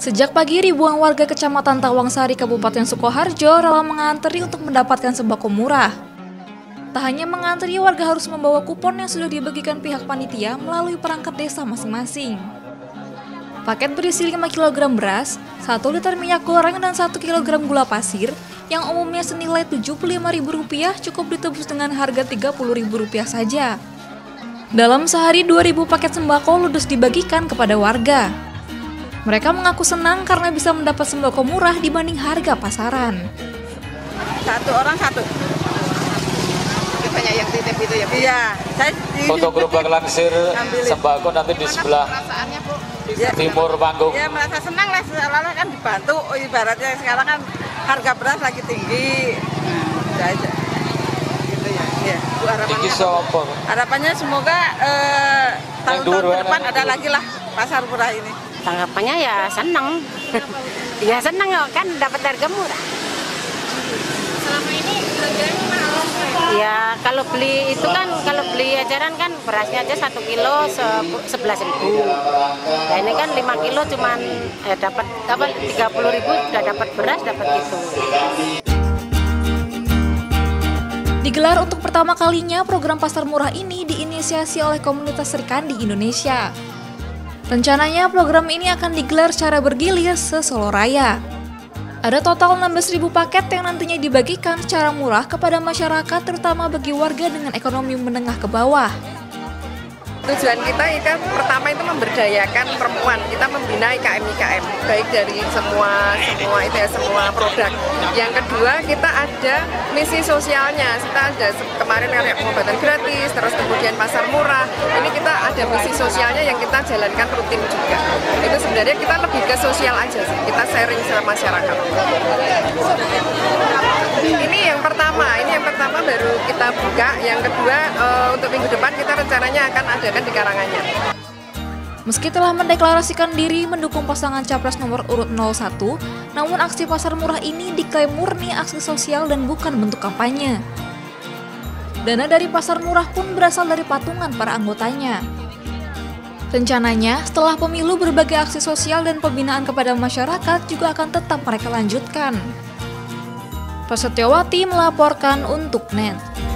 Sejak pagi, ribuan warga Kecamatan Tawangsari, Kabupaten Sukoharjo rela mengantri untuk mendapatkan sembako murah. Tak hanya mengantri, warga harus membawa kupon yang sudah dibagikan pihak panitia melalui perangkat desa masing-masing. Paket berisi 5 kg beras, 1 liter minyak goreng, dan 1 kg gula pasir yang umumnya senilai Rp75.000 cukup ditebus dengan harga Rp30.000 saja. Dalam sehari, 2.000 paket sembako ludes dibagikan kepada warga. Mereka mengaku senang karena bisa mendapat sembako murah dibanding harga pasaran. Satu orang satu. Banyak yang titip itu ya, Bu? Iya. Untuk gerobak langsir sembako nanti di sebelah timur panggung. Ya merasa senang lah, soalnya kan dibantu. Ibaratnya sekarang kan harga beras lagi tinggi. Aja. Gitu ya. Ya. Bu, harapannya semoga tahun-tahun ke depan ada lagi lah pasar murah ini. Tanggapannya ya senang. Ya senang kan dapat harga murah. Selama ini harganya mahal? Ya kalau beli itu kan, kalau beli eceran kan berasnya aja 1 kilo 11.000. Nah ini kan 5 kilo cuman dapat 30.000 sudah dapat beras, dapat itu. Digelar untuk pertama kalinya, program pasar murah ini diinisiasi oleh komunitas Serikandi Indonesia. Rencananya program ini akan digelar secara bergilir se-Solo Raya. Ada total 16.000 paket yang nantinya dibagikan secara murah kepada masyarakat, terutama bagi warga dengan ekonomi menengah ke bawah. Tujuan kita pertama itu memberdayakan perempuan. Kita membina IKM baik dari semua produk. Yang kedua, kita ada misi sosialnya. Kita ada kemarin kayak pengobatan gratis, terus kemudian pasar murah. Ini kita ada misi sosialnya yang kita jalankan rutin juga. Itu sebenarnya kita lebih ke sosial aja sih. Kita sharing sama masyarakat. Ini yang pertama baru kita buka. Yang kedua, untuk minggu depan kita rencananya akan adakan di Karanganyar. Meski telah mendeklarasikan diri mendukung pasangan capres nomor urut 01, namun aksi pasar murah ini diklaim murni aksi sosial dan bukan bentuk kampanye. Dana dari pasar murah pun berasal dari patungan para anggotanya. Rencananya, setelah pemilu, berbagai aksi sosial dan pembinaan kepada masyarakat juga akan tetap mereka lanjutkan. Prasetyowati melaporkan untuk NET.